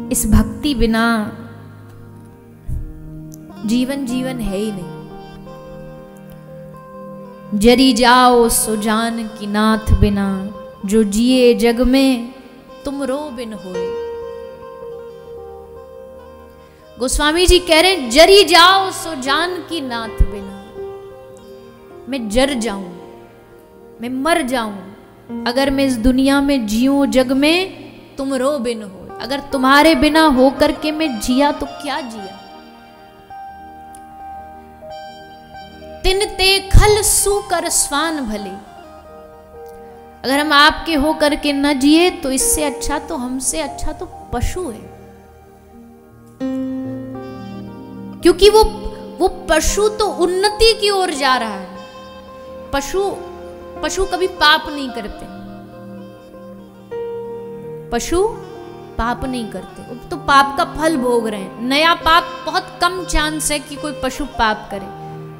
इस भक्ति बिना जीवन जीवन है ही नहीं। जरी जाओ सो जान की नाथ बिना, जो जिए जग में तुम रो बिन होए। गोस्वामी जी कह रहे जरी जाओ सो जान की नाथ बिना, मैं जर जाऊं, मैं मर जाऊं अगर मैं इस दुनिया में जीऊं जग में तुम रो बिन हो। अगर तुम्हारे बिना होकर के मैं जिया तो क्या जिया। तिन ते खल सू कर स्वान भले, अगर हम आपके होकर के न जिए तो इससे अच्छा तो हमसे अच्छा तो पशु है। क्योंकि वो पशु तो उन्नति की ओर जा रहा है। पशु कभी पाप नहीं करते, पशु पाप नहीं करते, वो तो पाप का फल भोग रहे हैं। नया पाप बहुत कम चांस है कि कोई पशु पाप करे।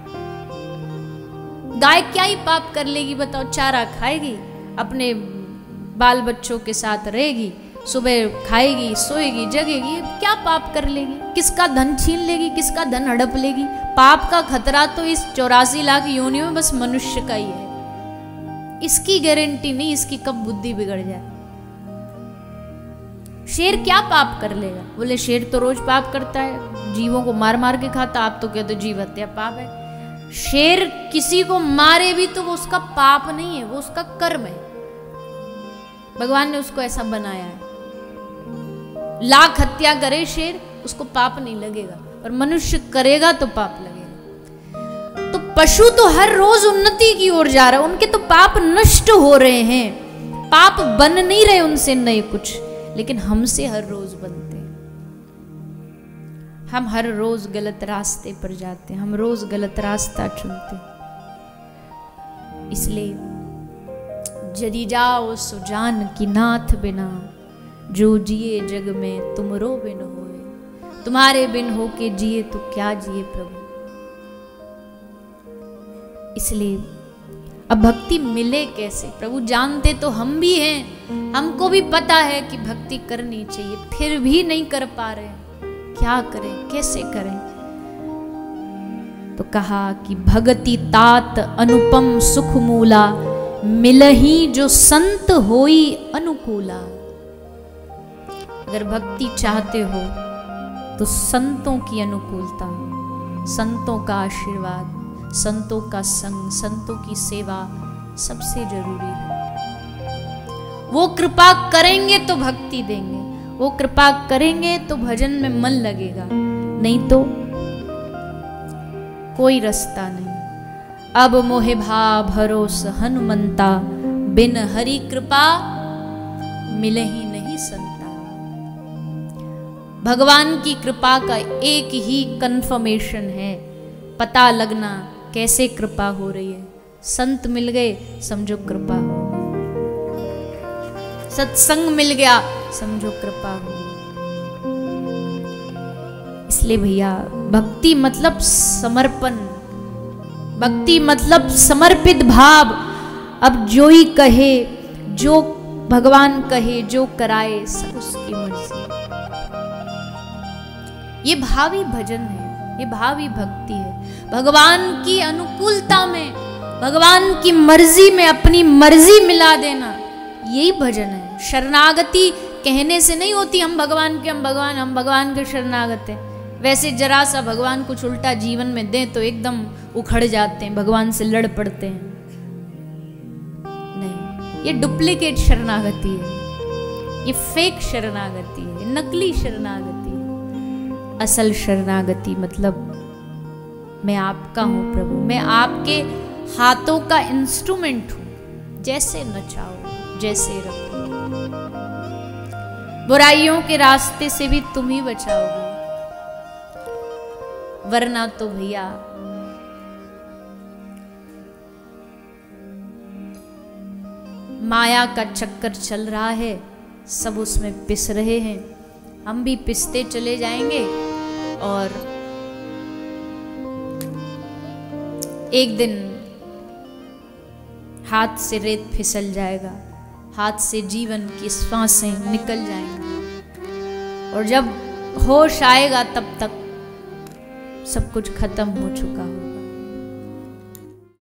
गाय क्या ही पाप कर लेगी बताओ, चारा खाएगी, अपने बाल बच्चों के साथ रहेगी, सुबह खाएगी, सोएगी, जगेगी, क्या पाप कर लेगी। किसका धन छीन लेगी, किसका धन हड़प लेगी। पाप का खतरा तो इस 84 लाख योनियों में बस मनुष्य का ही है। इसकी गारंटी नहीं इसकी कब बुद्धि बिगड़ जाए। शेर क्या पाप कर लेगा। बोले शेर तो रोज पाप करता है, जीवों को मार मार के खाता। आप तो कहते हो जीव हत्या पाप है। शेर किसी को मारे भी तो वो उसका पाप नहीं है, वो उसका कर्म है। भगवान ने उसको ऐसा बनाया है। लाख हत्या करे शेर, उसको पाप नहीं लगेगा, और मनुष्य करेगा तो पाप लगेगा। तो पशु तो हर रोज उन्नति की ओर जा रहा है, उनके तो पाप नष्ट हो रहे हैं, पाप बन नहीं रहे उनसे नए कुछ, लेकिन हमसे हर रोज बनते हैं। हम हर रोज गलत रास्ते पर जाते हैं, हम रोज गलत रास्ता चुनते हैं। इसलिए जरी जाओ सो जान की नाथ बिना, जो जिए जग में तुम रो बिन होए। तुम्हारे बिन हो के जिए तो क्या जिए प्रभु। इसलिए अब भक्ति मिले कैसे प्रभु। जानते तो हम भी हैं, हमको भी पता है कि भक्ति करनी चाहिए, फिर भी नहीं कर पा रहे। क्या करें, कैसे करें। तो कहा कि भगति तात अनुपम सुख मूला, मिलही जो संत होई अनुकूला। अगर भक्ति चाहते हो तो संतों की अनुकूलता, संतों का आशीर्वाद, संतों का संग, संतों की सेवा सबसे जरूरी है। वो कृपा करेंगे तो भक्ति देंगे, वो कृपा करेंगे तो भजन में मन लगेगा, नहीं तो कोई रास्ता नहीं। अब मोहे भा भरोस हनुमंता, बिन हरि कृपा मिले ही नहीं संता। भगवान की कृपा का एक ही कंफर्मेशन है, पता लगना कैसे कृपा हो रही है। संत मिल गए समझो कृपा हो, सत्संग मिल गया समझो कृपा हो। इसलिए भैया भक्ति मतलब समर्पण, भक्ति मतलब समर्पित भाव। अब जो ही कहे, जो भगवान कहे, जो कराए सब उसकी मर्जी। ये भावी भजन है, ये भावी भक्ति है। भगवान की अनुकूलता में, भगवान की मर्जी में अपनी मर्जी मिला देना, यही भजन है। शरणागति कहने से नहीं होती हम भगवान के शरणागत हैं। वैसे जरा सा भगवान कुछ उल्टा जीवन में दें तो एकदम उखड़ जाते हैं, भगवान से लड़ पड़ते हैं। नहीं, ये डुप्लीकेट शरणागति है, ये फेक शरणागति है, नकली शरणागति है। असल शरणागति मतलब मैं आपका हूं प्रभु, मैं आपके हाथों का इंस्ट्रूमेंट हूं, जैसे नचाओ जैसे रखो। बुराइयों के रास्ते से भी तुम ही बचाओगे, वरना तो भैया माया का चक्कर चल रहा है, सब उसमें पिस रहे हैं, हम भी पिसते चले जाएंगे और एक दिन हाथ से रेत फिसल जाएगा, हाथ से जीवन की सांसें निकल जाएंगी। और जब होश आएगा तब तक सब कुछ खत्म हो चुका होगा।